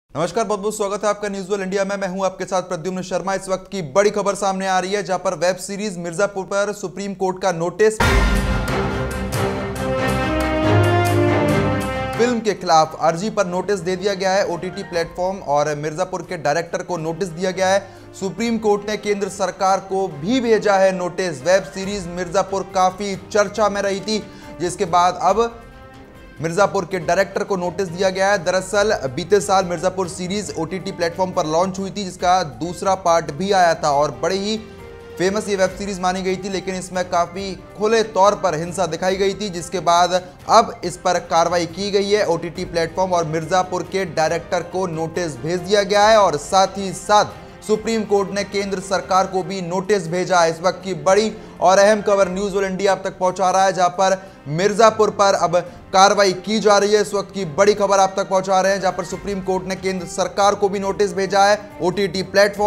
नमस्कार, बहुत बहुत स्वागत है आपका न्यूज़ वर्ल्ड इंडिया में। मैं हूं आपके साथ प्रद्युम्न शर्मा। इस वक्त की बड़ी खबर सामने आ रही है, जहां पर वेब सीरीज मिर्जापुर पर सुप्रीम कोर्ट का नोटिस। फिल्म के खिलाफ अर्जी पर नोटिस दे दिया गया है ओटीटी प्लेटफॉर्म और मिर्जापुर के डायरेक्टर को नोटिस दिया गया है। सुप्रीम कोर्ट ने केंद्र सरकार को भी भेजा है नोटिस। वेब सीरीज मिर्जापुर काफी चर्चा में रही थी, जिसके बाद अब मिर्जापुर के डायरेक्टर को नोटिस दिया गया है। दरअसल बीते साल मिर्जापुर सीरीज ओटीटी प्लेटफॉर्म पर लॉन्च हुई थी, जिसका दूसरा पार्ट भी आया था और बड़े ही फेमस ये वेब सीरीज मानी गई थी, लेकिन इसमें काफ़ी खुले तौर पर हिंसा दिखाई गई थी, जिसके बाद अब इस पर कार्रवाई की गई है। ओटीटी प्लेटफॉर्म और मिर्जापुर के डायरेक्टर को नोटिस भेज दिया गया है और साथ ही साथ सुप्रीम कोर्ट ने केंद्र सरकार को भी नोटिस भेजा है। इस वक्त की बड़ी और अहम खबर न्यूज़ वर्ल्ड इंडिया आप तक पहुंचा रहा है, जहां पर मिर्जापुर पर अब कार्रवाई की जा रही है। इस वक्त की बड़ी खबर आप तक पहुंचा रहे हैं, जहां पर सुप्रीम कोर्ट ने केंद्र सरकार को भी नोटिस भेजा है, ओटीटी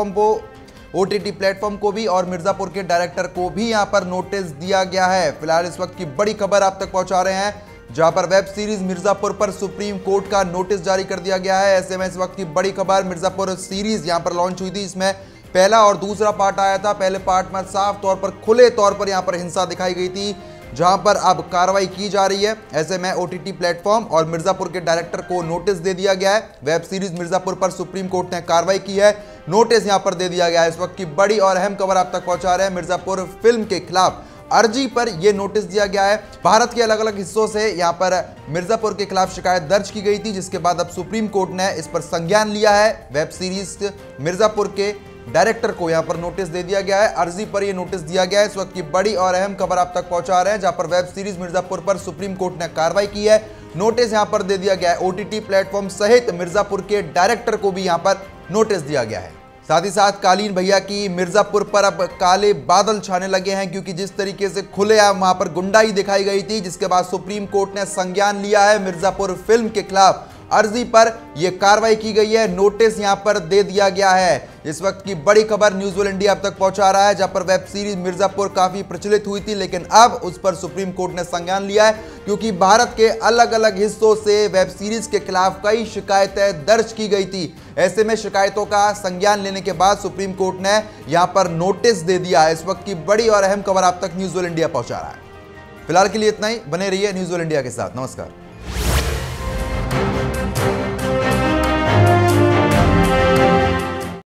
प्लेटफॉर्म को भी और मिर्जापुर के डायरेक्टर को भी यहां पर नोटिस दिया गया है। फिलहाल इस वक्त की बड़ी खबर आप तक पहुंचा रहे हैं, जहां पर वेब सीरीज मिर्जापुर पर सुप्रीम कोर्ट का नोटिस जारी कर दिया गया है। ऐसे में इस वक्त की बड़ी खबर, मिर्जापुर सीरीज यहां पर लॉन्च हुई थी, इसमें पहला और दूसरा पार्ट आया था। पहले पार्ट में साफ तौर पर खुले तौर पर यहां पर हिंसा दिखाई गई थी, जहां पर अब कार्रवाई की जा रही है। ऐसे में ओटीटी प्लेटफॉर्म और मिर्जापुर के डायरेक्टर को नोटिस दे दिया गया है। वेब सीरीज मिर्जापुर पर सुप्रीम कोर्ट ने कार्रवाई की है, नोटिस यहां पर दे दिया गया है। इस वक्त की बड़ी और अहम खबर आप तक पहुंचा रहे हैं, मिर्जापुर फिल्म के खिलाफ अर्जी पर यह नोटिस दिया गया है। भारत के अलग अलग हिस्सों से यहां पर मिर्जापुर के खिलाफ शिकायत दर्ज की गई थी, जिसके बाद अब सुप्रीम कोर्ट ने इस पर संज्ञान लिया है। वेब सीरीज मिर्जापुर के डायरेक्टर को यहां पर नोटिस दे दिया गया है, अर्जी पर यह नोटिस दिया गया है। इस वक्त की बड़ी और अहम खबर आप तक पहुंचा रहे हैं, जहां पर वेब सीरीज मिर्जापुर पर सुप्रीम कोर्ट ने कार्रवाई की है, नोटिस यहां पर दे दिया गया है। ओटीटी प्लेटफॉर्म सहित मिर्जापुर के डायरेक्टर को भी यहां पर नोटिस दिया गया है। साथ ही साथ कालीन भैया की मिर्जापुर पर अब काले बादल छाने लगे हैं, क्योंकि जिस तरीके से खुलेआम वहां पर गुंडाई दिखाई गई थी, जिसके बाद सुप्रीम कोर्ट ने संज्ञान लिया है। मिर्जापुर फिल्म के खिलाफ अर्जी पर यह कार्रवाई की गई है, नोटिस यहां पर दे दिया गया है। इस वक्त की बड़ी खबर न्यूज़ वर्ल्ड इंडिया अब तक पहुंचा रहा है, जहां पर वेब सीरीज मिर्जापुर काफी प्रचलित हुई थी, लेकिन अब उस पर सुप्रीम कोर्ट ने संज्ञान लिया है, क्योंकि भारत के अलग अलग हिस्सों से वेब सीरीज के खिलाफ कई शिकायतें दर्ज की गई थी। ऐसे में शिकायतों का संज्ञान लेने के बाद सुप्रीम कोर्ट ने यहां पर नोटिस दे दिया है। इस वक्त की बड़ी और अहम खबर आप तक न्यूज़ वर्ल्ड इंडिया पहुंचा रहा है। फिलहाल के लिए इतना ही, बने रहिए न्यूज़ वर्ल्ड इंडिया के साथ। नमस्कार।